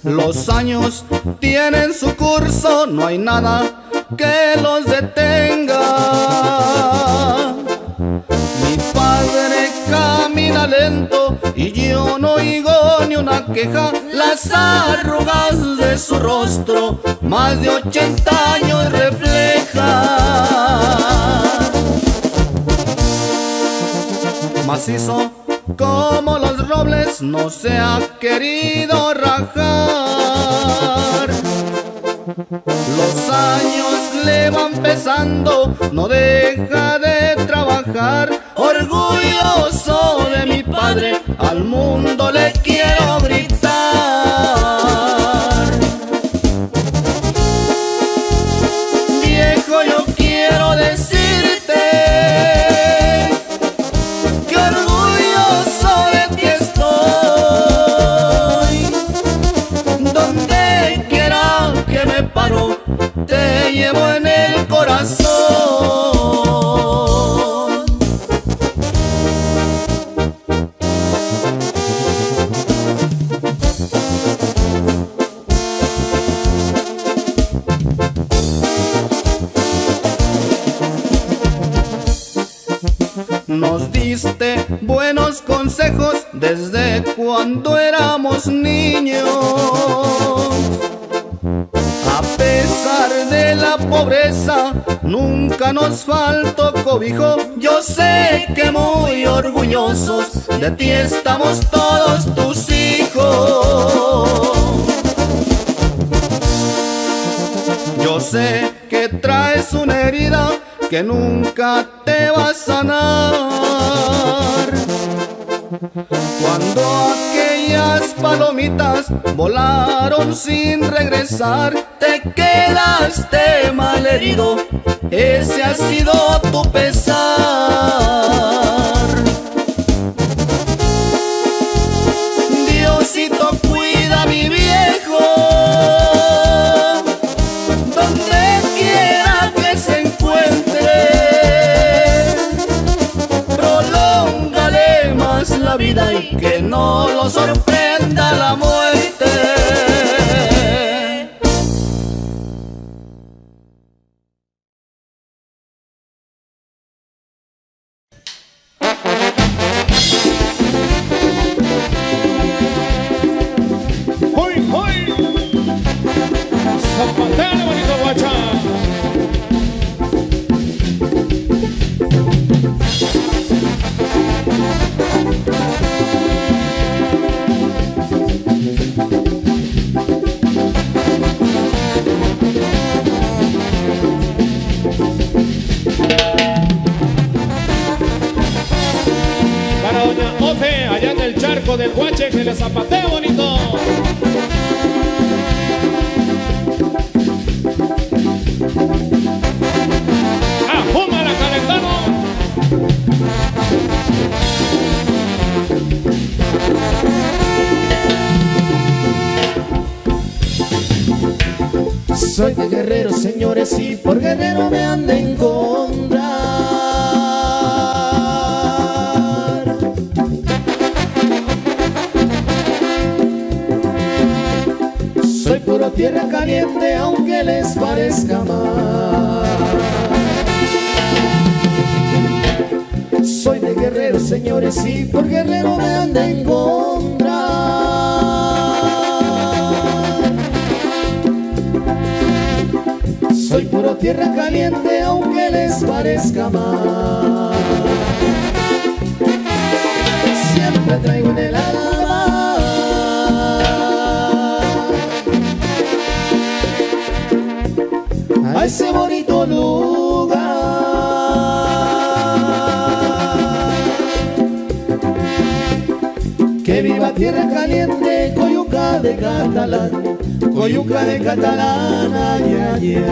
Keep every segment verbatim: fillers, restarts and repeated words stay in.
Los años tienen su curso, no hay nada que los detenga. Mi padre camina lento y yo no oigo ni una queja. Las arrugas de su rostro, más de ochenta años refleja. Macizo como los robles, no se ha querido rajar. Los años le van pesando, no deja de trabajar. Orgulloso de mi padre, al mundo le quiero gritar. Viejo, yo quiero decirte que orgulloso de ti estoy. Donde quiera que me paro, te llevo en el corazón. Nos diste buenos consejos desde cuando éramos niños. A pesar de la pobreza, nunca nos faltó cobijo. Yo sé que muy orgullosos de ti estamos todos tus hijos. Yo sé que traes una herida que nunca te va a sanar. Cuando aquellas palomitas volaron sin regresar, te quedaste malherido, ese ha sido tu pesar. Diosito cuida a mi viejo, donde quiera que se encuentre. Prolóngale más la vida y que no lo sorprenda la muerte. ¡Hoy, hoy! ¡Zapatero, bonito guacha! Para doña Ofe, allá en el charco del Guache, que le zapateo bonito. ¡Afúmala, calentano! Soy de Guerrero, señores, y por Guerrero me han de encontrar. Soy puro tierra caliente, aunque les parezca mal. Soy de Guerrero, señores, y por Guerrero me han de encontrar. Soy puro tierra caliente, aunque les parezca mal. Siempre traigo en el alma a ese bonito lugar que viva tierra caliente, Coyuca de Catalán, Coyuca de Catalán, ay, ay, ay.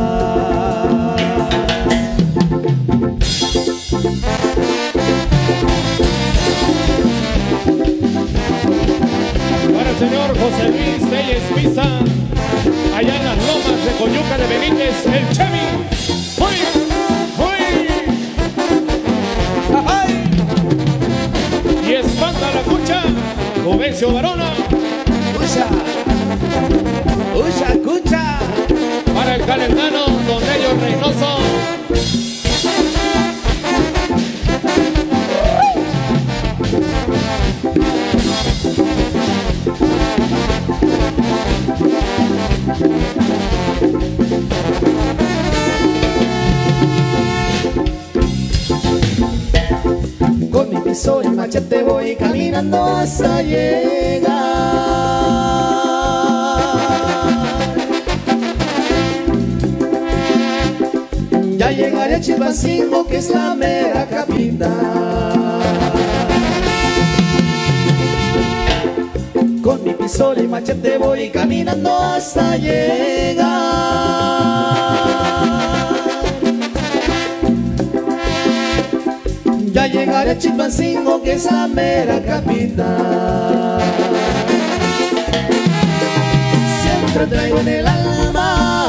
Para el señor José Luis Telles Pisa, allá en las lomas de Coyuca de Benítez, el Chemi. ¡Uy! ¡Uy! ¡Ay! Y espanta la cucha, Ovencio Varona. ¡Usa! pistola y machete voy caminando hasta llegar. Ya llegaré a Chilpancingo, que es la mera capital. Con mi pistola y machete voy caminando hasta llegar. Ya llegaré a Chilpancingo, que es la mera capital. Siempre traigo en el alma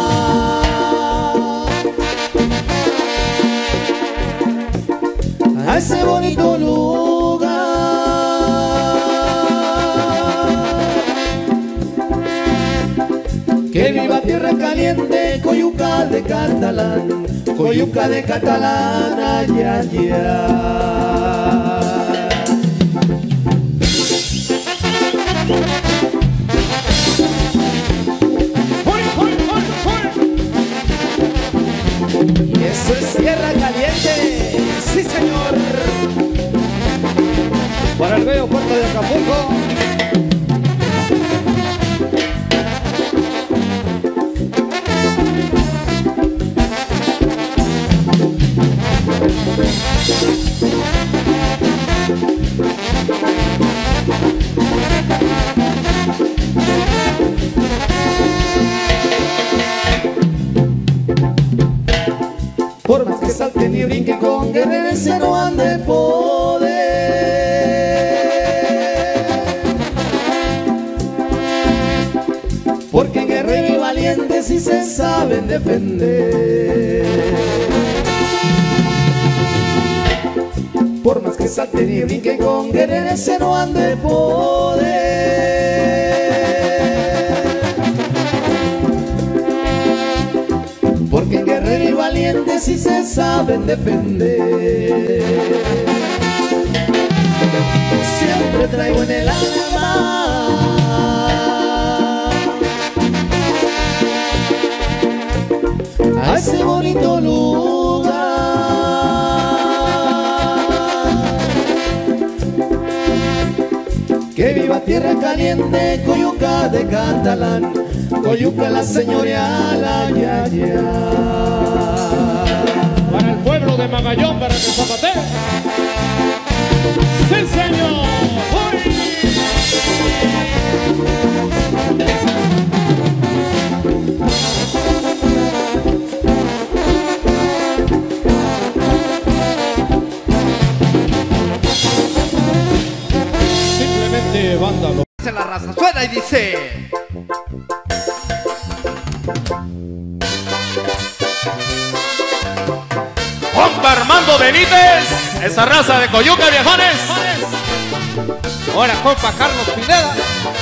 a ese bonito lugar. Que viva tierra caliente, Coyuca de Catalán, Coyuca de Catalán, ay, ay, ay. Y eso es tierra caliente, sí señor. Para el bello puerto de Acapulco. Por más que salten y brinquen con guerrerense no han de poder. Porque guerrero y valiente sí se saben defender. Por más que salten y brinquen con guerrerense no han de poder. Porque guerrero y valiente sí se saben defender. Siempre traigo en el alma a ese bonito lugar. Que viva tierra caliente, Coyuca de Catalán, Coyuca la señorial, ay, ay, ay. Para el pueblo de Magallón, para que zapatee. ¡Sí, señor! ¡Uy! Simplemente vándalo. La raza suena y dice: Compa Armando Benítez, esa raza de Coyuca, viejones. Ahora compa Carlos Pineda.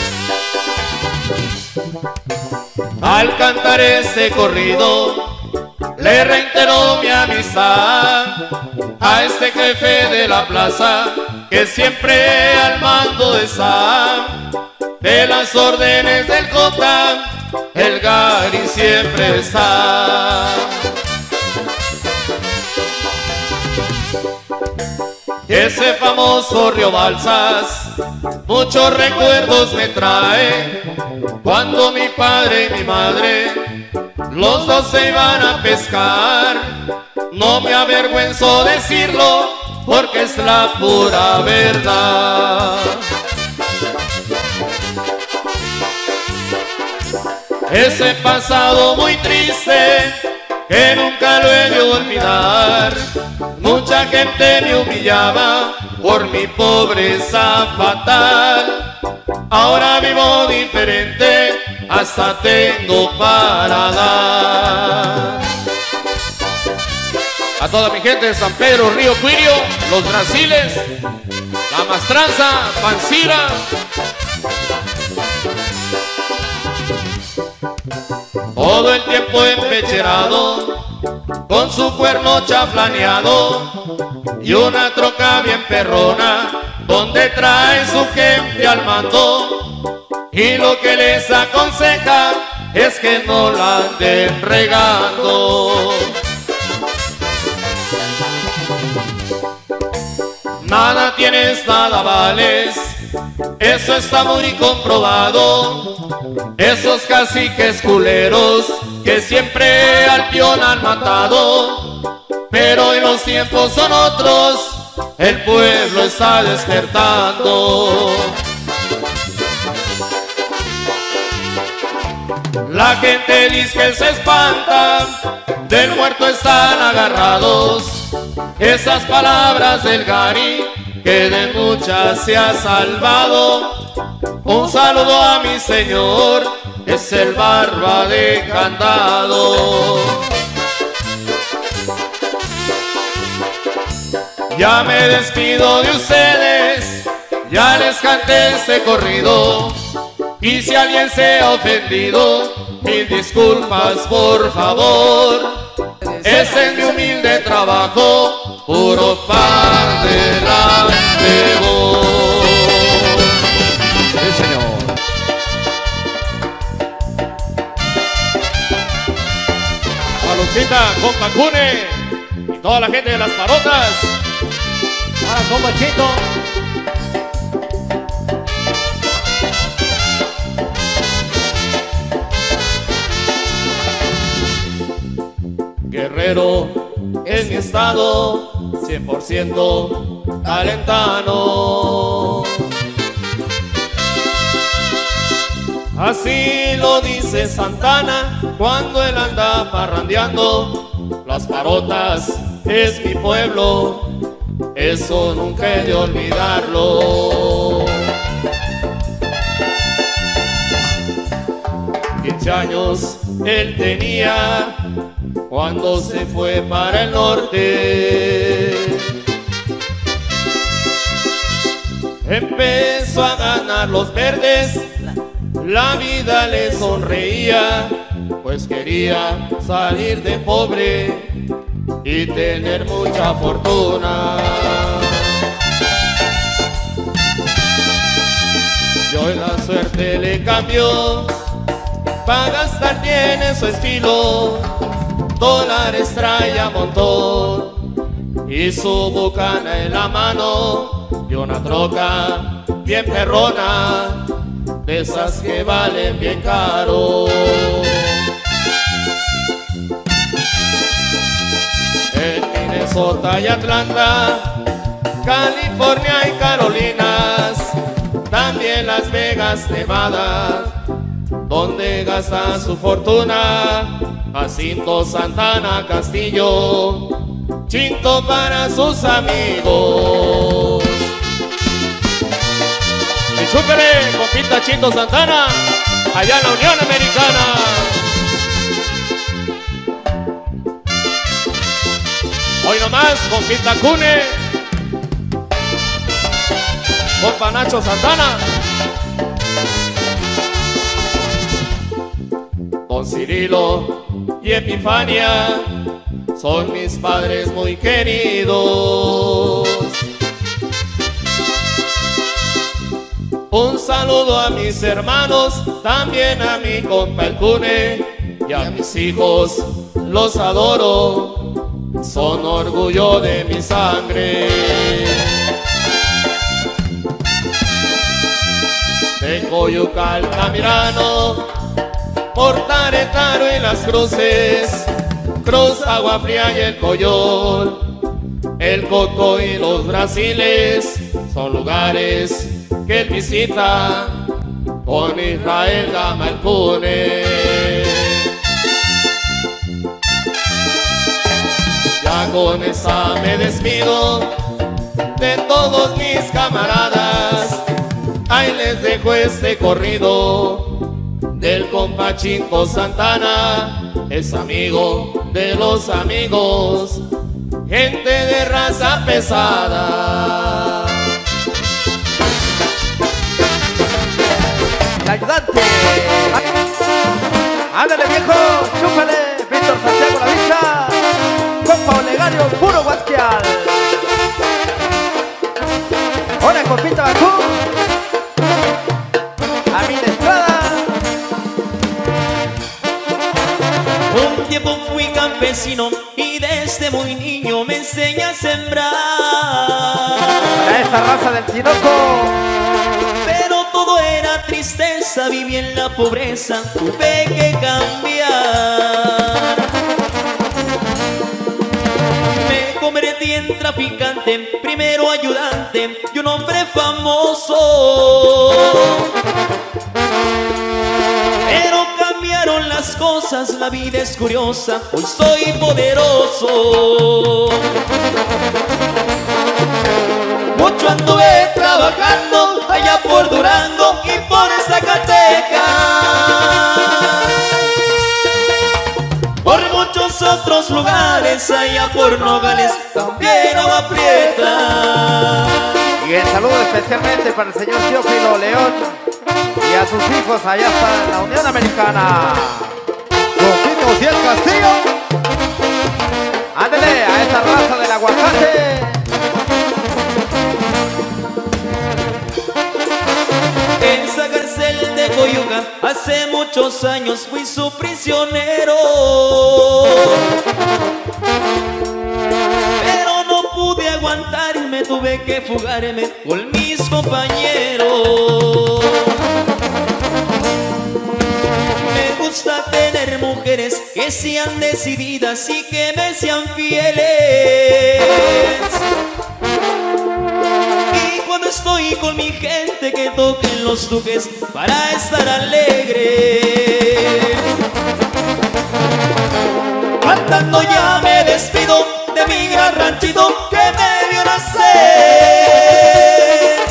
Al cantar ese corrido le reitero mi amistad a este jefe de la plaza que siempre al mando está. De las órdenes del Jota, el Gary siempre está. Ese famoso río Balsas muchos recuerdos me trae, cuando mi padre y mi madre los dos se iban a pescar. No me avergüenzo decirlo porque es la pura verdad. Ese pasado muy triste que nunca lo he de olvidar. Mucha gente me humillaba por mi pobreza fatal. Ahora vivo diferente, hasta tengo para dar. A toda mi gente de San Pedro, Río Quirio, Los Brasiles, La Mastranza, Pancira. Todo el tiempo empecherado, con su cuerno chaflaneado y una troca bien perrona, donde trae su gente al mando. Y lo que les aconseja es que no la anden regando. nada tienes, nada vales, eso está muy comprobado. Esos caciques culeros que siempre al peón han matado, pero hoy los tiempos son otros, el pueblo está despertando. La gente dice que se espanta, del muerto están agarrados. Esas palabras del Gary, que de muchas se ha salvado. Un saludo a mi señor, es el barba de candado. Ya me despido de ustedes, ya les canté este corrido. Y si alguien se ha ofendido, mil disculpas por favor. Este es mi humilde trabajo, puro par delante voy. Sí, señor. Palucita, compa Cune y toda la gente de las parotas. Ahora, compa Chito. Guerrero es mi estado, cien por ciento calentano. Así lo dice Santana cuando él anda parrandeando. Las parotas es mi pueblo, eso nunca he de olvidarlo. quince años él tenía cuando se fue para el norte. Empezó a ganar los verdes, la vida le sonreía, pues quería salir de pobre y tener mucha fortuna. Y hoy la suerte le cambió, para gastar tiene su estilo, dólares trae a montón y su bucana en la mano y una troca bien perrona, de esas que valen bien caro. En Minnesota y Atlanta, California y Carolinas, también Las Vegas, Nevada, donde gasta su fortuna. Jacinto Santana Castillo, Chinto para sus amigos. Y chúpele, compita Chinto Santana, allá en la Unión Americana. Hoy nomás, compita Cune, compa Nacho Santana, Don Cirilo y Epifania, son mis padres muy queridos. Un saludo a mis hermanos, también a mi compa el Cune, y a mis hijos, los adoro, son orgullo de mi sangre. De Coyuca, Altamirano, Portaretaro y Las Cruces, Cruz, Agua Fría y el Coyol, el Coco y los Brasiles, son lugares que él visita con Israel Gama el Cune. Ya con esa me despido de todos mis camaradas, ahí les dejo este corrido del compa Chinto Santana, es amigo de los amigos, gente de raza pesada. El ayudante. Ándale viejo, chúpale, Víctor Santiago La Vista, compa Olegario, puro Huasquial. Ahora compita Bakú, a mi Estrada. Un tiempo fui campesino y desde muy niño me enseñé a sembrar. esa raza del Tinoco. Pero todo era tristeza, viví en la pobreza, tuve que cambiar. Me convertí en traficante, primero ayudante y un hombre famoso. Pero cambiaron las cosas, la vida es curiosa, hoy soy poderoso. Mucho anduve trabajando allá por Durango y por Zacatecas, por muchos otros lugares allá por Nogales, también Agua Prieta. Y el saludo especialmente para el señor Teófilo León y a sus hijos allá hasta la Unión Americana. Rositos y el Castillo. Ándele a esa raza del aguacate. En esa cárcel de Coyuca hace muchos años fui su prisionero, pero no pude aguantar y me tuve que fugarme con mis compañeros. Me gusta tener mujeres que sean decididas y que me sean fieles. Y cuando estoy con mi gente que toquen los duques para estar alegre. Cantando ya me despido de mi gran ranchito que me vio nacer.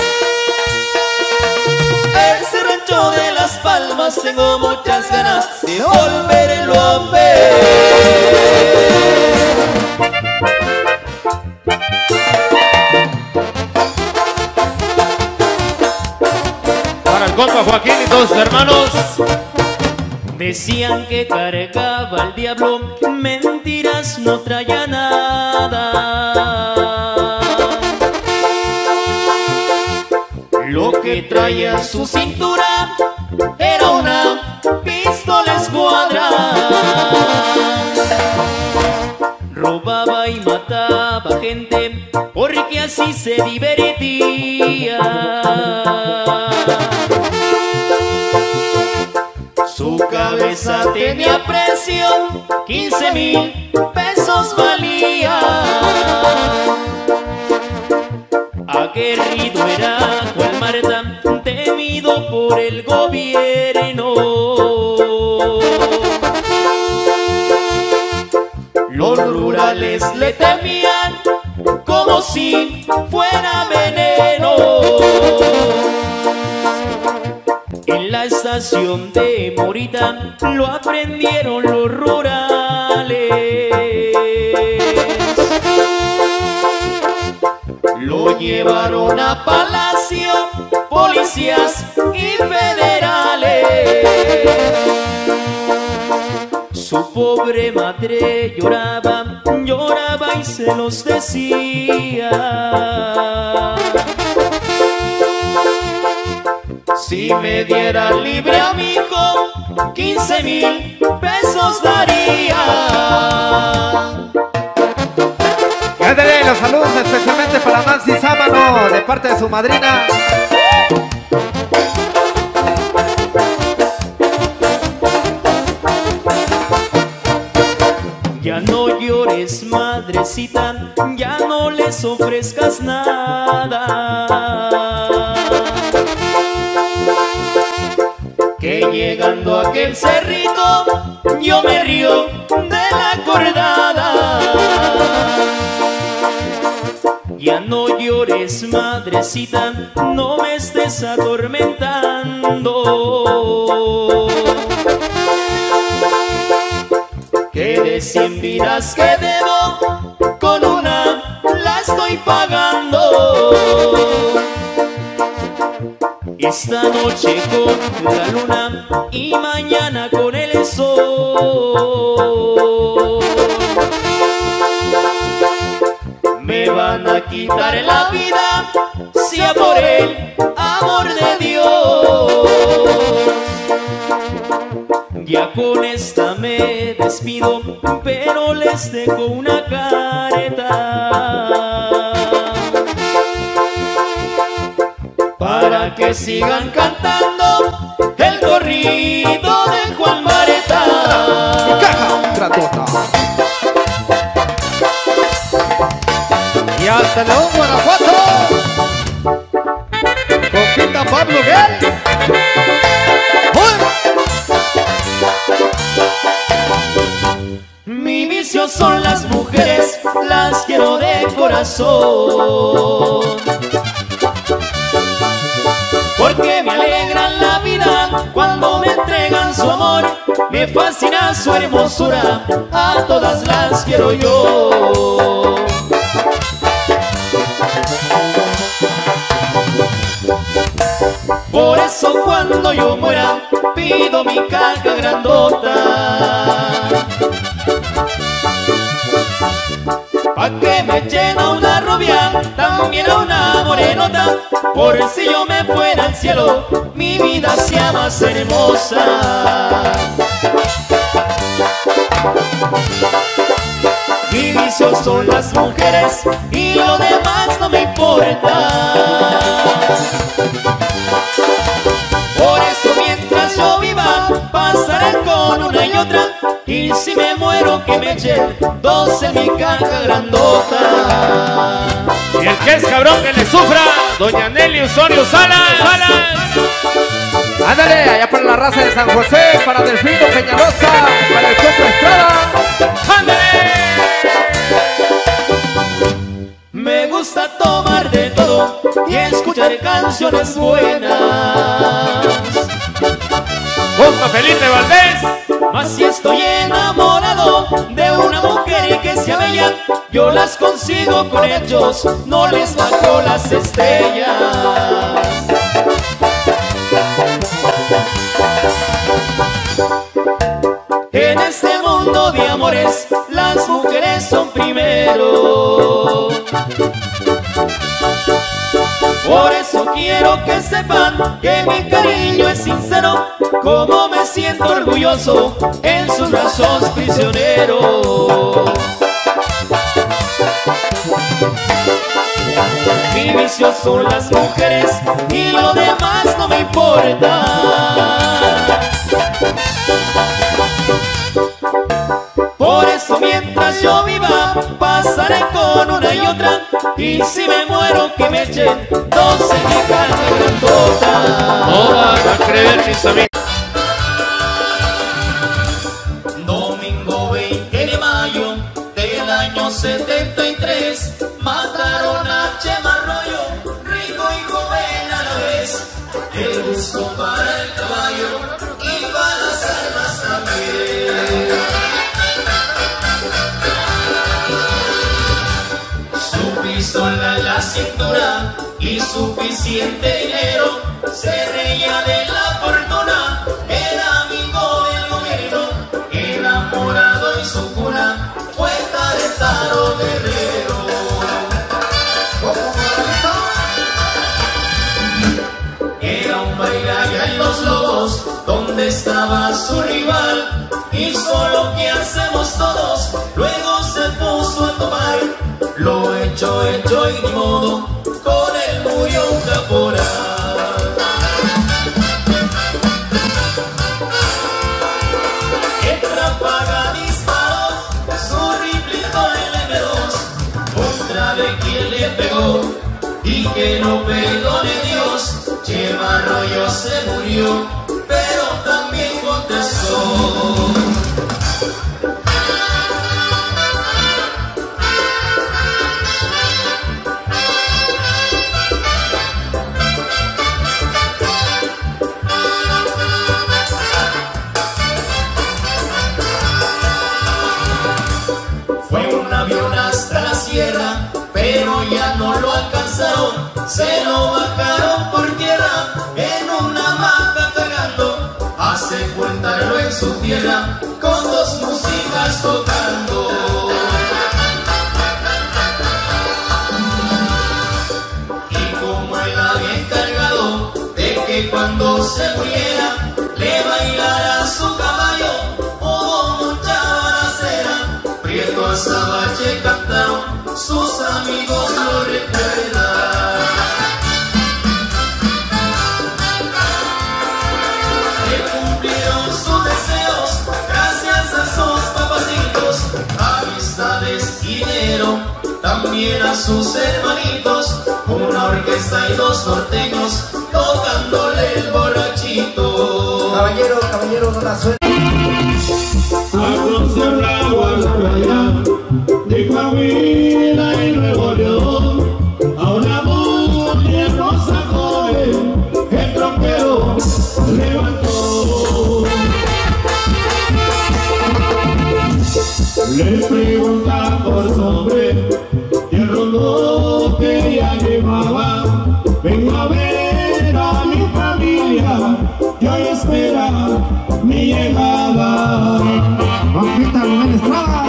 Ese rancho de Las Palmas tengo muchas ganas de volverlo a ver. Para el compa Joaquín y todos sus hermanos. Decían que cargaba al diablo, mentiras, no traía nada. Lo que traía en su cintura era una pistola escuadra. Robaba y mataba gente porque así se divertía. Su cabeza tenía precio, quince mil pesos valía. Aguerrido era cual Marta, temido por el gobierno. Los rurales le temían como si fuera veneno. En la estación de Morita lo aprendieron los rurales. Lo llevaron a Palacio, policías y federales. Su pobre madre lloraba, lloraba y se los decía. Si me diera libre a mi hijo, quince mil pesos daría. Y ándale los saludos especialmente para Nancy Sámano de parte de su madrina. Ya no llores, madrecita, ya no les ofrezcas nada. Que llegando a aquel cerrito, yo me río de la acordada. Ya no llores, madrecita, no me estés atormentando. Que de cien vidas que debo, con una la estoy pagando. Esta noche con la luna y mañana con el sol. Me van a quitar la vida, sea por el amor de Dios. Ya con esta me despido, pero les dejo una careta. pa' que sigan cantando el corrido de Juan Vareta. Y caja grandota. Y hasta León, Guanajuato, compita Pablo Guel. Mi vicio son las mujeres, las quiero de corazón, porque me alegran la vida cuando me entregan su amor. Me fascina su hermosura, a todas las quiero yo. Por eso cuando yo muera pido mi caja grandota, pa' que me echen a una rubia, también a una morenota, por si yo me fuera al cielo, mi vida sea más hermosa. Mi vicio son las mujeres y lo demás no me importa. Por eso mientras yo viva pasaré con una y otra, y si me muero que me echen dos en mi caja grandota. Y el que es cabrón que le sufra, doña Nelly Osorio Salas. Salas. Ándale, allá para la raza de San José, para Delfino Peñalosa, para el Coco Estrada. ¡Ándale! Me gusta tomar de todo y escuchar canciones buenas. Junto a Felipe Valdés. Mas si estoy enamorado de una mujer que sea bella, yo las consigo con ellos, no les bajo las estrellas. En este mundo de amores, las mujeres son primero. Por eso quiero que sepan que mi cariño es sincero, como me siento orgulloso en sus brazos prisioneros. Mi vicio son las mujeres y lo demás no me importa. Por eso mientras yo viva pasaré con una y otra, y si me muero que me echen dos en mi caja grandota. No van a creer mis amigos. Domingo veinte de mayo del año setenta y tres, mataron a Chema Arroyo, rico y joven a la vez. El gusto para el caballo y para las armas también. Su pistola en la cintura y suficiente dinero, se reía de la fortuna, era amigo del gobierno, enamorado y su cuna fue Taretaro Guerrero. Era un bailarín en Los Lobos, donde estaba su rival, y solo que hacemos todos, luego se puso a tomar. Lo hecho, hecho y ni modo, con él murió un caporal. En Ráfaga disparó su riflito el eme dos, contra de quien le pegó y que no perdone Dios. Chema Arroyo se murió, pero también contestó. Pero ya no lo alcanzaron, se lo bajaron por tierra en una hamaca cagando, a sepultarlo en su tierra con dos músicas tocando. Y como él había encargado de que cuando se muriera le bailara su caballo, oh mucha balacera, Prieto Azabache cantaron, sus amigos lo recuerdan. también a sus hermanitos, una orquesta y dos norteños tocándole el borrachito. Caballero, caballero, no la suena. A cruzar la playa de Coahuila y Nuevo León, a una mujer rosa joven el trompero levantó. Le pregunta por su nombre y el rumbo que ella llevaba. Vengo a ver a mi familia que hoy espera mi llegada. Paquita Rubén Estrada.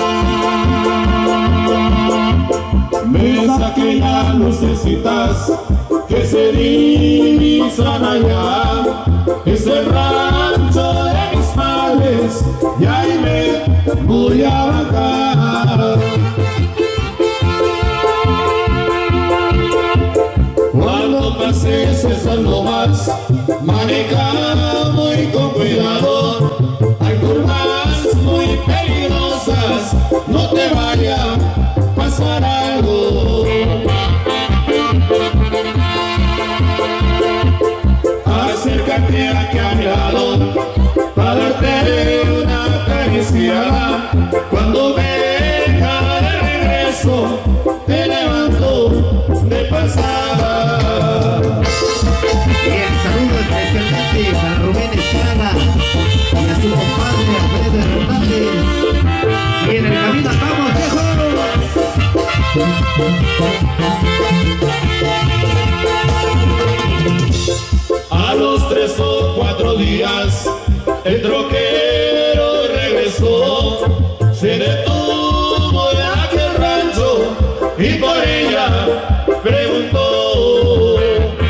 Ves aquellas lucecitas que se divisan allá, es el rancho de mis padres y ahí me voy a bajar. Cuando pases esas lomas, maneja muy con cuidado, hay curvas muy peligrosas, no te vaya a pasar algo. Acércate aquí a mi lado para darte una caricia. Cuando venga de regreso te levanto de pasada. Y el saludo especialmente para Rubén Estrada y a su compadre Alfredo Hernández. Y en el camino andamos, viejos. A los tres o cuatro días el troquero regresó, se detuvo en aquel rancho y por ella preguntó.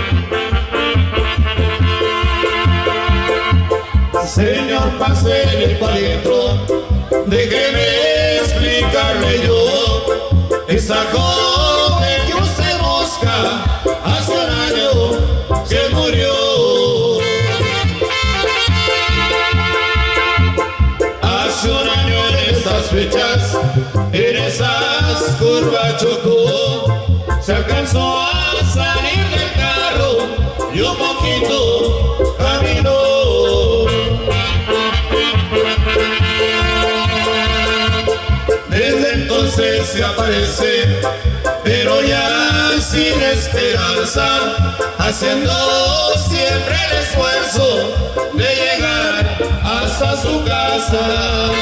Señor, pásele pa' adentro, déjeme explicarle yo. Esa joven que usted busca hace un año que murió. Hace un año en estas fechas, en esas curvas chocó, se alcanzó a salir del carro y un poquito caminó. Desde entonces se aparece, pero ya sin esperanza, haciendo siempre el esfuerzo de llegar hasta su casa.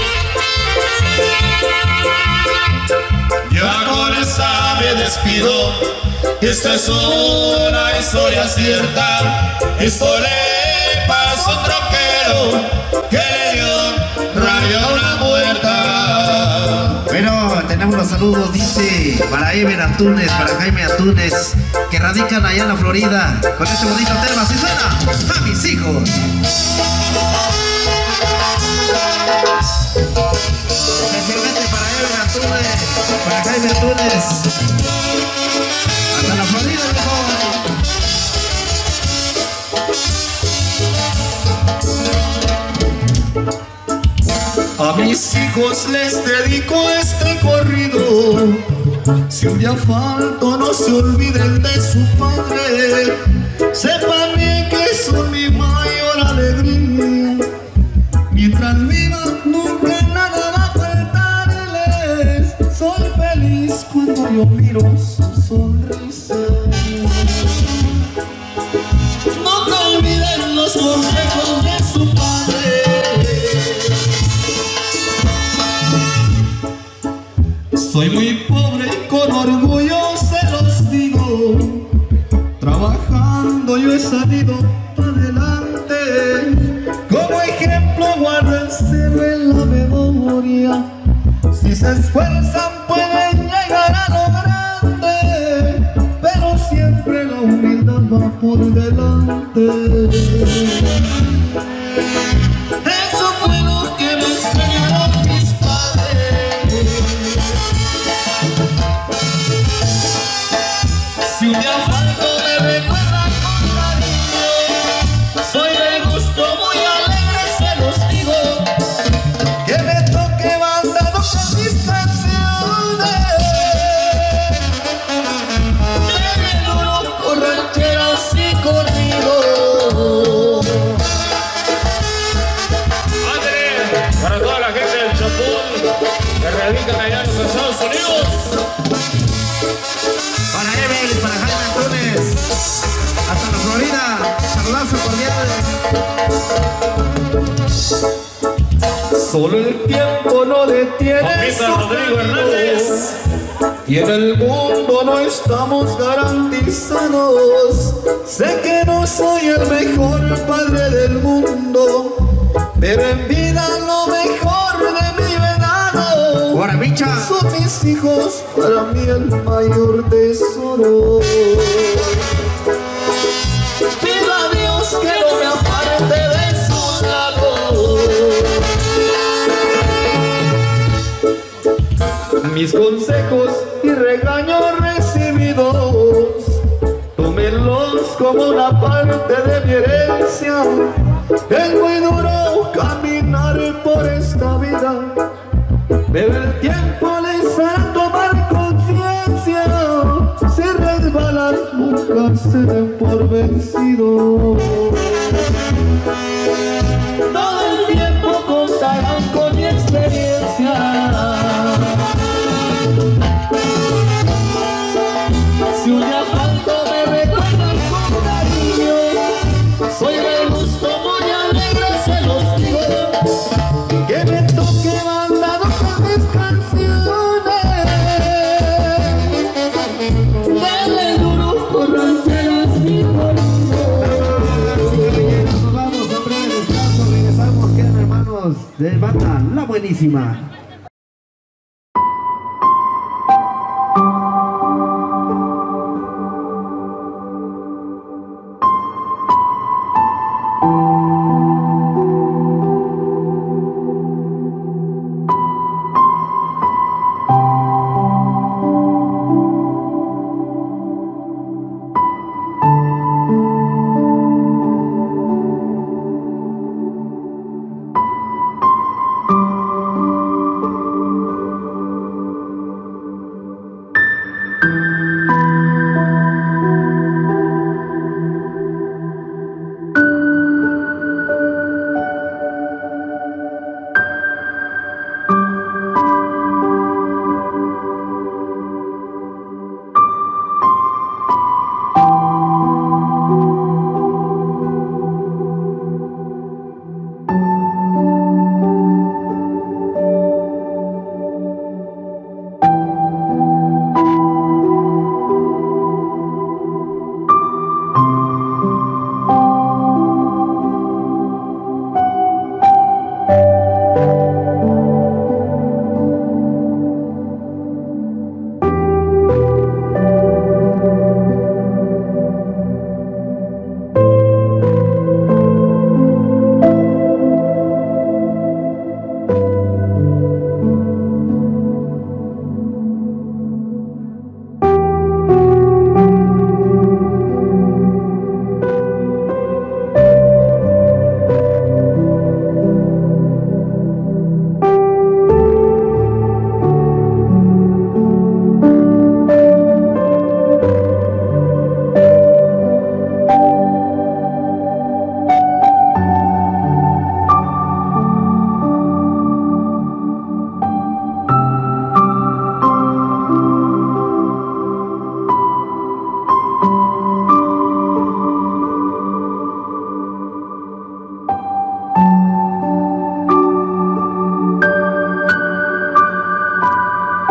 Ya con esa me despido, esta es una historia cierta. Esto le pasó a un troquero que le dio rayo a una muerta. Bueno, tenemos los saludos, dice, para Ever Antunes, para Jaime Antunes, que radican allá en la Florida, con este bonito tema. Así suena, a mis hijos. Especialmente para Ever Antunes, para Jaime Antunes, hasta la Florida, viejo. A mis hijos les dedico este corrido. Si un día falto, no se olviden de su padre. Sepan bien que son mi mayor alegría. Mientras viva, nunca nada va a faltarles. Soy feliz cuando yo miro su sonrisa. No te olviden los consejos de su padre. Soy muy pobre y con orgullo se los digo. Trabajando yo he salido para adelante. Como ejemplo guárdenselo en la memoria. Si se esfuerzan pueden llegar a lo grande, pero siempre la humildad va por delante. Eso fue lo que me enseñaron mis padres. Si un día falto me recuerdan con cariño, soy de gusto muy alegre, se los digo. Que me toque banda, no mis canciones. Solo el tiempo no detiene su Rodrigo Hernández. y en el mundo no estamos garantizados. Sé que no soy el mejor padre del mundo, pero en vida lo mejor de mi venado. Ahora, bicha. Son mis hijos, para mí el mayor tesoro. Pido a Dios que no me aparte de su lado. Mis consejos y regaños recibidos, tómenlos como una parte de mi herencia. Es muy duro caminar por esta vida, pero el tiempo les hará tomar conciencia. Si resbalan, nunca se den por vencidos. Todo el tiempo contarán con mi experiencia. Si un día falto me recuerdan con cariño, soy del gusto muy alegre, se los digo. Que me toque mandado con mis canciones. Dale duro por rancheras y Nos vamos a breve descanso, regresamos, quedan hermanos de banda La Buenísima.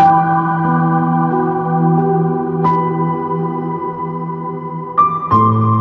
Thank you.